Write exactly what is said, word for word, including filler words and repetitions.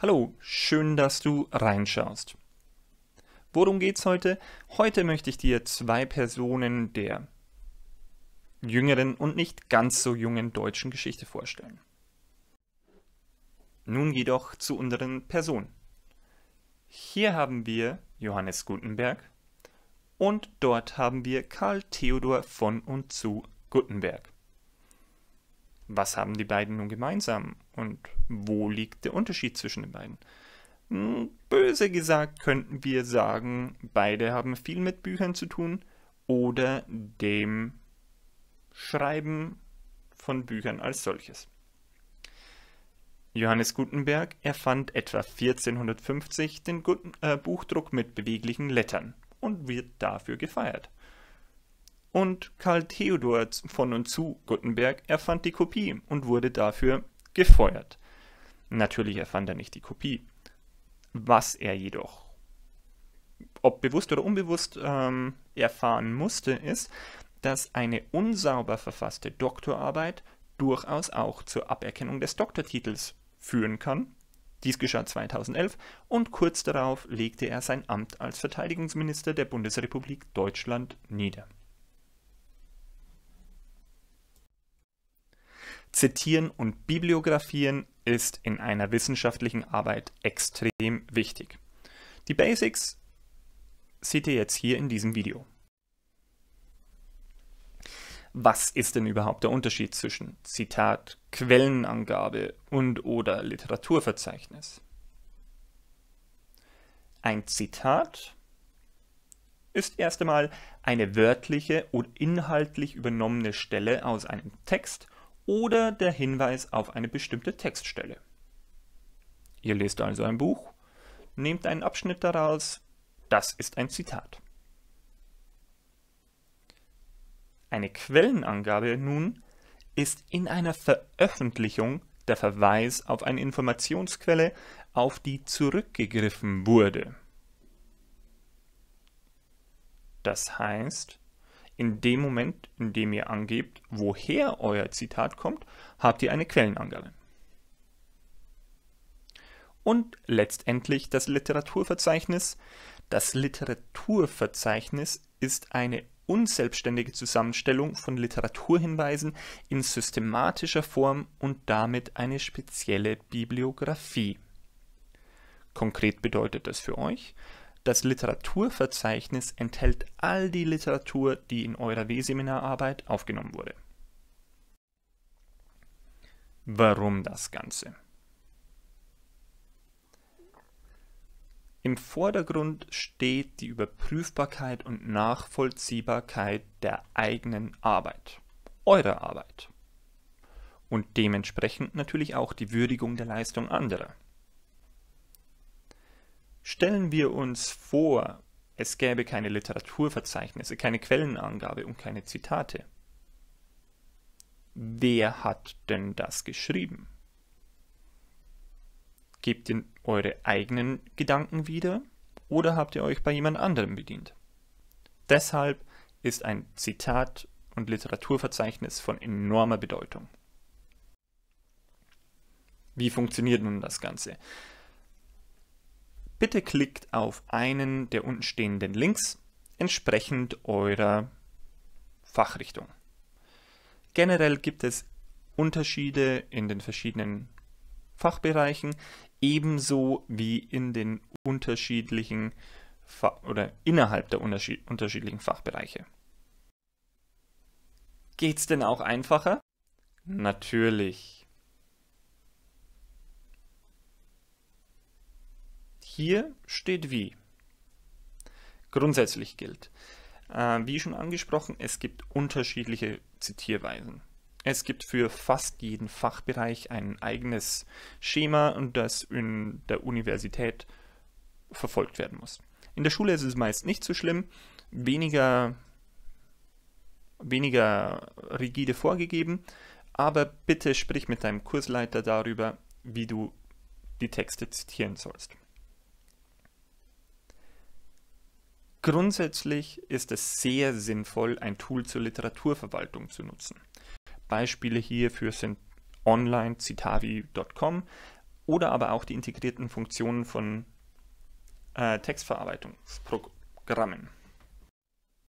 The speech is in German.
Hallo, schön, dass du reinschaust. Worum geht's heute? Heute möchte ich dir zwei Personen der jüngeren und nicht ganz so jungen deutschen Geschichte vorstellen. Nun jedoch zu unseren Personen. Hier haben wir Johannes Gutenberg und dort haben wir Karl Theodor von und zu Gutenberg. Was haben die beiden nun gemeinsam und wo liegt der Unterschied zwischen den beiden? Böse gesagt könnten wir sagen, beide haben viel mit Büchern zu tun oder dem Schreiben von Büchern als solches. Johannes Gutenberg erfand etwa vierzehnhundertfünfzig den Guten, äh, Buchdruck mit beweglichen Lettern und wird dafür gefeiert. Und Karl Theodor von und zu Gutenberg erfand die Kopie und wurde dafür gefeuert. Natürlich erfand er nicht die Kopie. Was er jedoch, ob bewusst oder unbewusst, ähm, erfahren musste, ist, dass eine unsauber verfasste Doktorarbeit durchaus auch zur Aberkennung des Doktortitels führen kann. Dies geschah zweitausendelf und kurz darauf legte er sein Amt als Verteidigungsminister der Bundesrepublik Deutschland nieder. Zitieren und Bibliografieren ist in einer wissenschaftlichen Arbeit extrem wichtig. Die Basics seht ihr jetzt hier in diesem Video. Was ist denn überhaupt der Unterschied zwischen Zitat, Quellenangabe und oder Literaturverzeichnis? Ein Zitat ist erst einmal eine wörtliche und inhaltlich übernommene Stelle aus einem Text oder der Hinweis auf eine bestimmte Textstelle. Ihr lest also ein Buch, nehmt einen Abschnitt daraus, das ist ein Zitat. Eine Quellenangabe nun ist in einer Veröffentlichung der Verweis auf eine Informationsquelle, auf die zurückgegriffen wurde. Das heißt, in dem Moment, in dem ihr angebt, woher euer Zitat kommt, habt ihr eine Quellenangabe. Und letztendlich das Literaturverzeichnis. Das Literaturverzeichnis ist eine unselbstständige Zusammenstellung von Literaturhinweisen in systematischer Form und damit eine spezielle Bibliografie. Konkret bedeutet das für euch: Das Literaturverzeichnis enthält all die Literatur, die in eurer W-Seminararbeit aufgenommen wurde. Warum das Ganze? Im Vordergrund steht die Überprüfbarkeit und Nachvollziehbarkeit der eigenen Arbeit, eurer Arbeit. Und dementsprechend natürlich auch die Würdigung der Leistung anderer. Stellen wir uns vor, es gäbe keine Literaturverzeichnisse, keine Quellenangabe und keine Zitate. Wer hat denn das geschrieben? Gebt ihr eure eigenen Gedanken wieder oder habt ihr euch bei jemand anderem bedient? Deshalb ist ein Zitat und Literaturverzeichnis von enormer Bedeutung. Wie funktioniert nun das Ganze? Bitte klickt auf einen der unten stehenden Links entsprechend eurer Fachrichtung. Generell gibt es Unterschiede in den verschiedenen Fachbereichen, ebenso wie in den unterschiedlichen Fa- oder innerhalb der unterschied- unterschiedlichen Fachbereiche. Geht's denn auch einfacher? Natürlich. Hier steht wie. Grundsätzlich gilt, äh, wie schon angesprochen, es gibt unterschiedliche Zitierweisen. Es gibt für fast jeden Fachbereich ein eigenes Schema und das in der Universität verfolgt werden muss. In der Schule ist es meist nicht so schlimm, weniger, weniger rigide vorgegeben, aber bitte sprich mit deinem Kursleiter darüber, wie du die Texte zitieren sollst. Grundsätzlich ist es sehr sinnvoll, ein Tool zur Literaturverwaltung zu nutzen. Beispiele hierfür sind online citavi punkt com oder aber auch die integrierten Funktionen von äh, Textverarbeitungsprogrammen.